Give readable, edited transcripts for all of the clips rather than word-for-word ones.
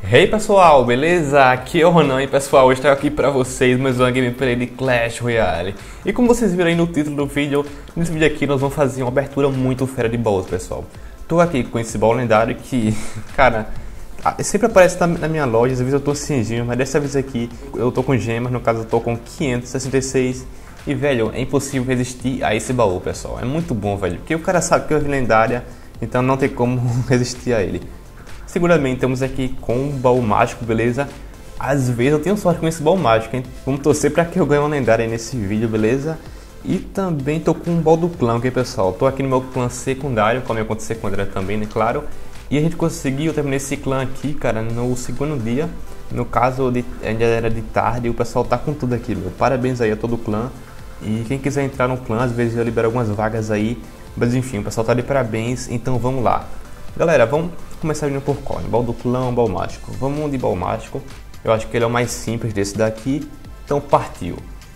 Hey pessoal, beleza? Aqui é o Ronan e pessoal, hoje estou aqui pra vocês mais uma gameplay de Clash Royale. E como vocês viram aí no título do vídeo, nesse vídeo aqui nós vamos fazer uma abertura muito fera de baús, pessoal. Tô aqui com esse baú lendário que, cara, sempre aparece na minha loja, às vezes eu tô sem gemas, mas dessa vez aqui eu tô com gemas, no caso eu tô com 566. E velho, é impossível resistir a esse baú, pessoal. É muito bom, velho, porque o cara sabe que é lendária, então não tem como resistir a ele. Seguramente estamos aqui com um baú mágico, beleza? Às vezes eu tenho sorte com esse baú mágico, hein? Vamos torcer para que eu ganhe uma lendária aí nesse vídeo, beleza? E também tô com um baú do clã, ok, pessoal? Tô aqui no meu clã secundário, com a minha conta secundária também, né? Claro. E a gente conseguiu, eu terminei esse clã aqui, cara, no segundo dia. No caso, ainda era de tarde e o pessoal tá com tudo aqui, meu. Parabéns aí a todo o clã. E quem quiser entrar no clã, às vezes eu libero algumas vagas aí. Mas enfim, o pessoal tá de parabéns, então vamos lá. Galera, vamos começar indo por qual? Baú do clã, baú mágico. Vamos de baú mágico. Eu acho que ele é o mais simples desse daqui. Então partiu.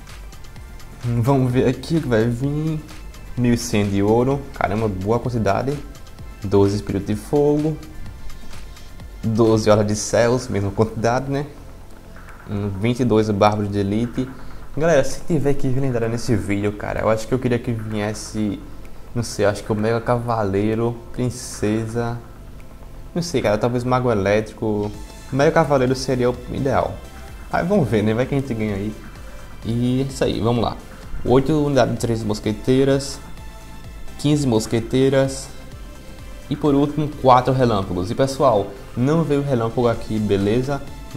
Vamos ver aqui que vai vir 1100 de ouro. Caramba, boa quantidade. 12 espírito de fogo. 12 horas de céus, mesma quantidade, né? 22 bárbaros de elite. Galera, se tiver que vir lendária nesse vídeo, cara, eu acho que eu queria que viesse, não sei, acho que o Mega Cavaleiro, Princesa, não sei, cara, talvez Mago Elétrico. O Mega Cavaleiro seria o ideal. Aí vamos ver, né? Vai que a gente ganha aí. E é isso aí, vamos lá. 8 unidades de 3 mosqueteiras, 15 mosqueteiras e por último 4 relâmpagos. E pessoal, não veio relâmpago aqui, beleza?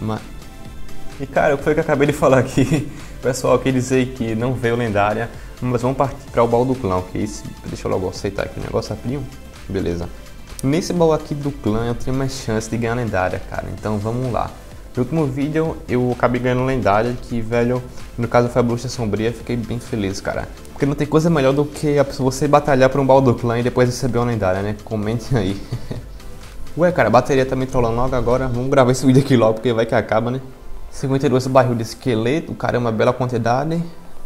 E cara, o que foi que eu acabei de falar aqui? Pessoal, quer dizer que não veio lendária, mas vamos partir para o baú do clã, ok? Deixa eu logo aceitar aqui o negócio rapidinho. Beleza. Nesse baú aqui do clã eu tenho mais chance de ganhar lendária, cara. Então vamos lá. No último vídeo eu acabei ganhando lendária, que velho, no caso foi a bruxa sombria, fiquei bem feliz, cara. Porque não tem coisa melhor do que você batalhar por um baú do clã e depois receber uma lendária, né? Comentem aí. Ué, cara, a bateria tá me trollando logo agora. Vamos gravar esse vídeo aqui logo, porque vai que acaba, né? 52 barril de esqueleto, caramba, bela quantidade.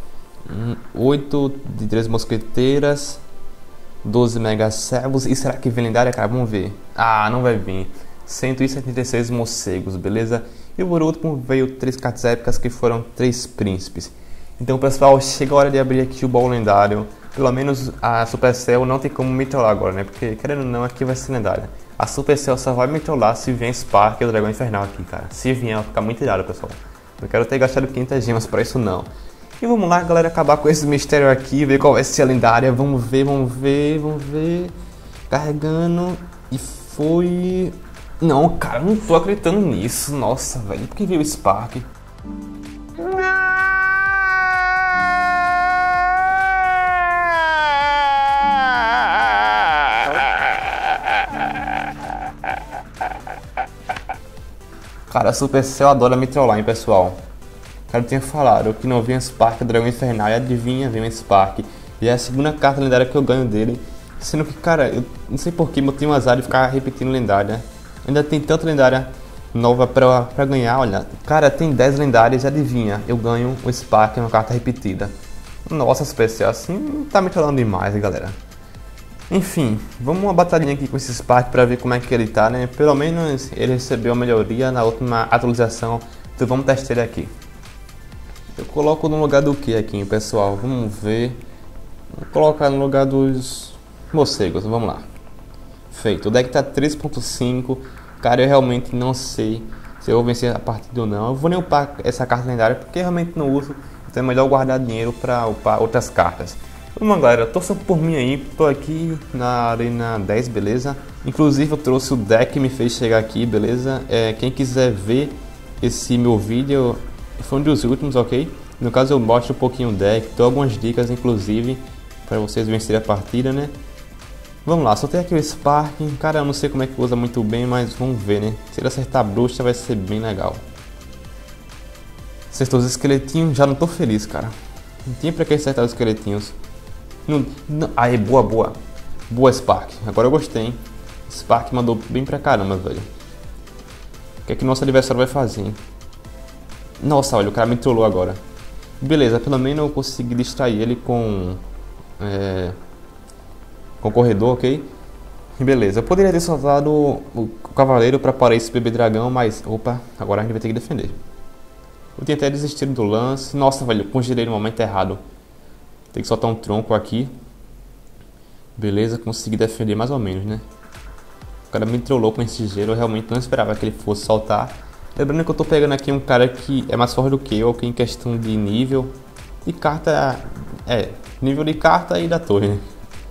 8 de 3 mosqueteiras. 12 mega servos. E será que vem lendária, cara? Vamos ver. Ah, não vai vir. 176 morcegos, beleza? E por último veio 3 cartas épicas que foram 3 príncipes. Então pessoal, chega a hora de abrir aqui o baú lendário. Pelo menos a Supercell não tem como me trollar agora, né? Porque querendo ou não, aqui vai ser lendária. A Supercell só vai me trollar se vier Spark e o Dragão Infernal aqui, cara. Se vier, vai ficar muito irado, pessoal. Não quero ter gastado 500 gemas pra isso, não. E vamos lá, galera, acabar com esse mistério aqui, ver qual vai ser a lendária. Vamos ver, vamos ver, vamos ver. Carregando. E foi... Não, cara, não tô acreditando nisso. Nossa, velho, por que veio o Spark? Cara, a Supercell adora me trollar, hein, pessoal. Cara, eu tinha falado que não vinha Spark, Dragão Infernal, e adivinha, vem um Spark. E é a segunda carta lendária que eu ganho dele. Sendo que, cara, eu não sei porquê, mas eu tenho um azar de ficar repetindo lendária. Ainda tem tanta lendária nova pra ganhar, olha. Cara, tem 10 lendárias e adivinha, eu ganho um Spark, uma carta repetida. Nossa, Supercell, assim, tá me trollando demais, galera. Enfim, vamos uma batalhinha aqui com esse Spark pra ver como é que ele tá, né? Pelo menos ele recebeu a melhoria na última atualização, então vamos testar ele aqui. Eu coloco no lugar do que aqui, pessoal? Vamos ver. Vou colocar no lugar dos morcegos, vamos lá. Feito, o deck tá 3.5, cara, eu realmente não sei se eu vou vencer a partida ou não. Eu vou nem upar essa carta lendária porque eu realmente não uso, então é melhor guardar dinheiro pra upar outras cartas. Vamos lá, galera, torçam por mim aí, tô aqui na Arena 10, beleza? Inclusive eu trouxe o deck que me fez chegar aqui, beleza? Quem quiser ver esse meu vídeo, foi um dos últimos, ok? No caso eu mostro um pouquinho o deck, dou algumas dicas inclusive, para vocês vencerem a partida, né? Vamos lá, só tem aqui o Spark, cara, eu não sei como é que usa muito bem, mas vamos ver, né? Se ele acertar a bruxa vai ser bem legal. Acertou os esqueletinhos, já não tô feliz, cara. Não tinha pra que acertar os esqueletinhos. Aí, boa, boa. Boa, Spark. Agora eu gostei, hein? Spark mandou bem pra caramba, velho. O que é que nosso adversário vai fazer, hein? Nossa, olha, o cara me trollou agora. Beleza, pelo menos eu consegui distrair ele com o corredor, ok? Beleza, eu poderia ter soltado o cavaleiro para parar esse bebê dragão, mas... Opa, agora a gente vai ter que defender. Eu tinha até desistido do lance. Nossa, velho, eu congelei no momento errado. Tem que soltar um tronco aqui. Beleza, consegui defender mais ou menos, né? O cara me trollou com esse gelo, eu realmente não esperava que ele fosse soltar. Lembrando que eu tô pegando aqui um cara que é mais forte do que eu, aqui em questão de nível. E carta... nível de carta e da torre, né?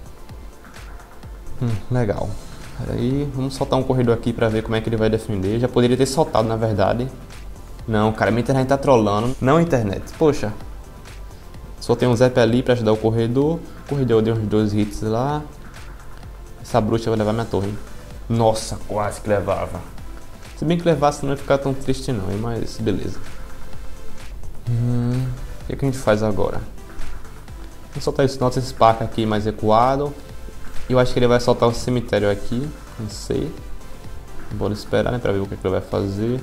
Legal. Peraí, vamos soltar um corredor aqui pra ver como é que ele vai defender. Já poderia ter soltado, na verdade. Não, cara, minha internet tá trollando. Não, internet. Poxa. Soltei um zap ali pra ajudar o corredor. O corredor deu uns 2 hits lá. Essa bruxa vai levar minha torre. Nossa, quase que levava. Se bem que levasse não ia ficar tão triste não, mas beleza. O que a gente faz agora? Vou soltar esse nosso Spark aqui mais recuado. Eu acho que ele vai soltar o cemitério aqui. Não sei. Bora esperar, né, pra ver o que ele vai fazer.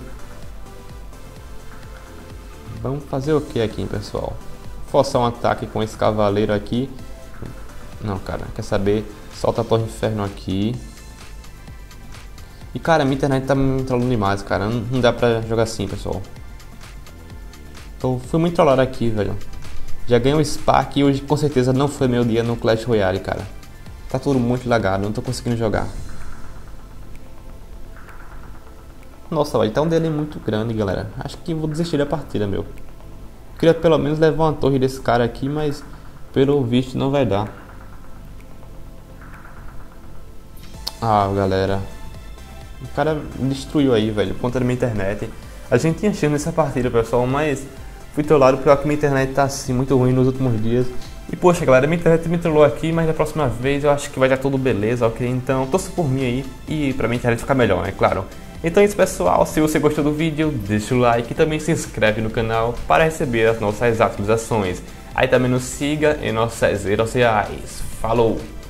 Vamos fazer o que aqui, pessoal? Forçar um ataque com esse cavaleiro aqui. Não, cara, quer saber? Solta a torre inferno aqui. E cara, minha internet tá me trollando demais, cara. Não dá pra jogar assim, pessoal. Então, fui muito trollado aqui, velho. Já ganhei um Spark e hoje com certeza não foi meu dia no Clash Royale, cara. Tá tudo muito lagado, não tô conseguindo jogar. Nossa, vai tá um delay muito grande, galera. Acho que vou desistir da partida, meu. Queria pelo menos levar uma torre desse cara aqui, mas pelo visto não vai dar. Ah, galera. O cara destruiu aí, velho, contra a minha internet. A gente tinha chance nessa partida, pessoal, mas fui trollado, pior que minha internet tá assim, muito ruim nos últimos dias. E poxa, galera, minha internet me trollou aqui, mas da próxima vez eu acho que vai dar tudo beleza, ok? Então torça por mim aí e pra minha internet ficar melhor, né? Claro. Então é isso, pessoal. Se você gostou do vídeo, deixa o like e também se inscreve no canal para receber as nossas atualizações. Aí também nos siga em nossas redes sociais. Falou!